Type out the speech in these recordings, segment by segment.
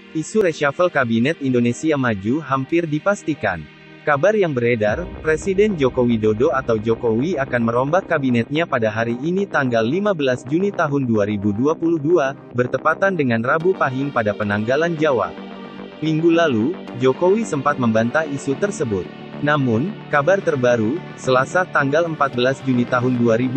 Isu reshuffle Kabinet Indonesia Maju hampir dipastikan. Kabar yang beredar, Presiden Joko Widodo atau Jokowi akan merombak kabinetnya pada hari ini tanggal 15 Juni tahun 2022, bertepatan dengan Rabu Pahing pada Penanggalan Jawa. Minggu lalu, Jokowi sempat membantah isu tersebut. Namun, kabar terbaru, Selasa tanggal 14 Juni tahun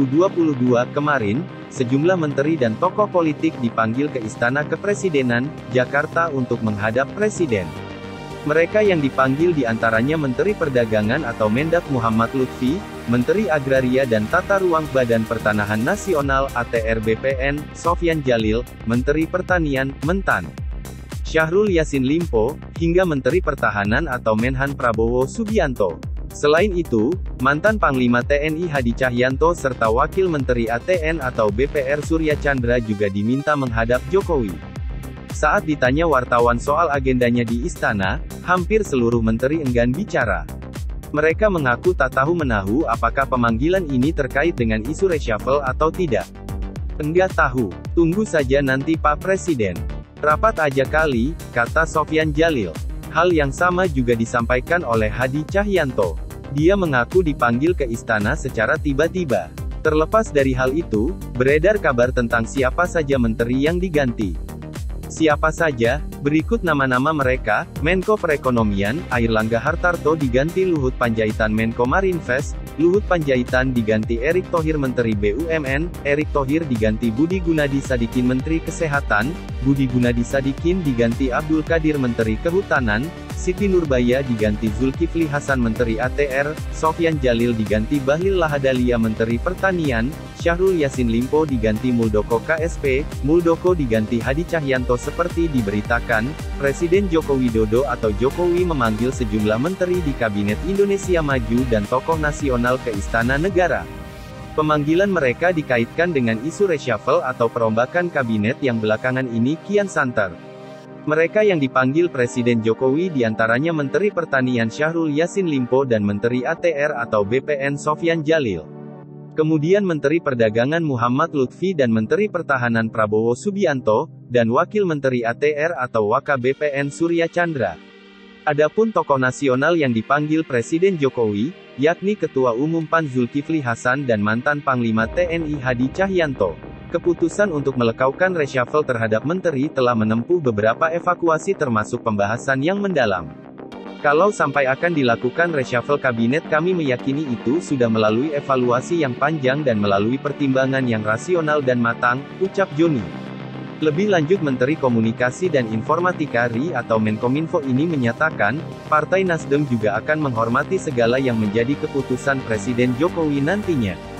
2022 kemarin, sejumlah menteri dan tokoh politik dipanggil ke Istana Kepresidenan, Jakarta untuk menghadap Presiden. Mereka yang dipanggil diantaranya Menteri Perdagangan atau Mendak Muhammad Lutfi, Menteri Agraria dan Tata Ruang Badan Pertanahan Nasional (ATR BPN), Sofyan Djalil, Menteri Pertanian, Mentan Syahrul Yassin Limpo, hingga Menteri Pertahanan atau Menhan Prabowo Subianto. Selain itu, mantan Panglima TNI Hadi Cahyanto serta Wakil Menteri ATN atau BPR Surya Chandra juga diminta menghadap Jokowi. Saat ditanya wartawan soal agendanya di istana, hampir seluruh menteri enggan bicara. Mereka mengaku tak tahu-menahu apakah pemanggilan ini terkait dengan isu reshuffle atau tidak. Enggak tahu, tunggu saja nanti Pak Presiden. Rapat aja kali, kata Sofyan Djalil. Hal yang sama juga disampaikan oleh Hadi Cahyanto. Dia mengaku dipanggil ke istana secara tiba-tiba. Terlepas dari hal itu, beredar kabar tentang siapa saja menteri yang diganti. Siapa saja? Berikut nama-nama mereka: Menko Perekonomian, Airlangga Hartarto diganti Luhut Panjaitan Menko Marinvest, Luhut Panjaitan diganti Erick Thohir Menteri BUMN, Erick Thohir diganti Budi Gunadi Sadikin Menteri Kesehatan, Budi Gunadi Sadikin diganti Abdul Qadir Menteri Kehutanan, Siti Nurbaya diganti Zulkifli Hasan Menteri ATR, Sofyan Djalil diganti Bahlil Lahadalia Menteri Pertanian, Syahrul Yassin Limpo diganti Muldoko KSP, Muldoko diganti Hadi Cahyanto. Seperti diberitakan, Presiden Joko Widodo atau Jokowi memanggil sejumlah menteri di Kabinet Indonesia Maju dan tokoh nasional ke Istana Negara. Pemanggilan mereka dikaitkan dengan isu reshuffle atau perombakan kabinet yang belakangan ini kian santer. Mereka yang dipanggil Presiden Jokowi diantaranya Menteri Pertanian Syahrul Yassin Limpo dan Menteri ATR atau BPN Sofyan Djalil. Kemudian Menteri Perdagangan Muhammad Lutfi dan Menteri Pertahanan Prabowo Subianto, dan Wakil Menteri ATR atau Waka BPN Surya Chandra. Adapun tokoh nasional yang dipanggil Presiden Jokowi, yakni Ketua Umum PAN Zulkifli Hasan dan mantan Panglima TNI Hadi Cahyanto. Keputusan untuk melekaukan reshuffle terhadap menteri telah menempuh beberapa evakuasi termasuk pembahasan yang mendalam. Kalau sampai akan dilakukan reshuffle kabinet, kami meyakini itu sudah melalui evaluasi yang panjang dan melalui pertimbangan yang rasional dan matang, ucap Joni. Lebih lanjut Menteri Komunikasi dan Informatika RI atau Menkominfo ini menyatakan, Partai Nasdem juga akan menghormati segala yang menjadi keputusan Presiden Jokowi nantinya.